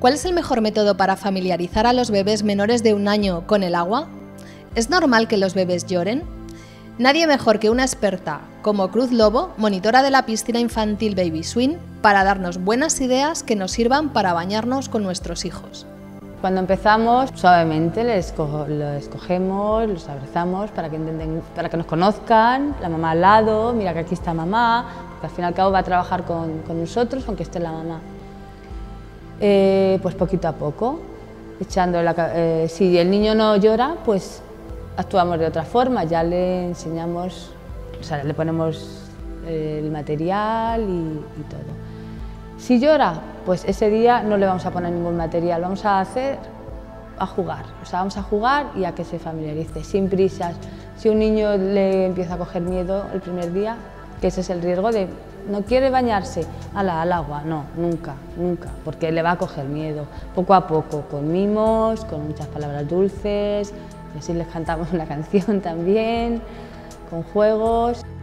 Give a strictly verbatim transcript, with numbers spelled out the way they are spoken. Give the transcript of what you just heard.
¿Cuál es el mejor método para familiarizar a los bebés menores de un año con el agua? ¿Es normal que los bebés lloren? Nadie mejor que una experta como Cruz Lobo, monitora de la piscina infantil Baby Swing, para darnos buenas ideas que nos sirvan para bañarnos con nuestros hijos. Cuando empezamos, suavemente les los cogemos, los abrazamos para que, intenten, para que nos conozcan, la mamá al lado, mira que aquí está mamá, porque al fin y al cabo va a trabajar con, con nosotros aunque esté la mamá. Eh, pues poquito a poco, echando la, eh, si el niño no llora, pues actuamos de otra forma, ya le enseñamos, o sea, le ponemos el material y, y todo. Si llora, pues ese día no le vamos a poner ningún material, vamos a hacer a jugar, o sea, vamos a jugar y a que se familiarice, sin prisas. Si un niño le empieza a coger miedo el primer día, que ese es el riesgo de no quiere bañarse ala, al agua, no, nunca, nunca, porque le va a coger miedo, poco a poco, con mimos, con muchas palabras dulces, y así les cantamos una canción también, con juegos.